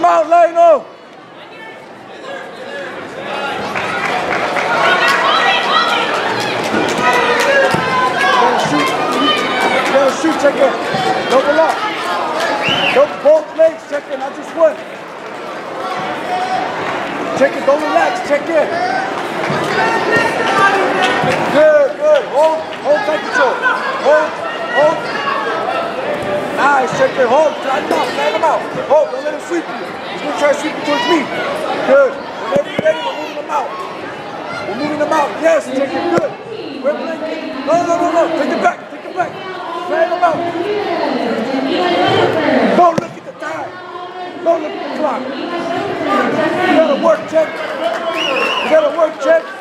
out, Leno. Shoot, check in. Double up. Both legs, check in, not just one. Check it, don't relax, check in. Good. Hold tight control. Hold. Nice, check in, hold. Flat him out. Hold, don't let him sweep you. He's gonna try to sweep you towards me. Good. Whenever you're ready, we're moving him out. Yes, check it, good. We're blinking. No. Take it back. Flag him out. Don't look at the time. Don't look at the clock. You gotta work check.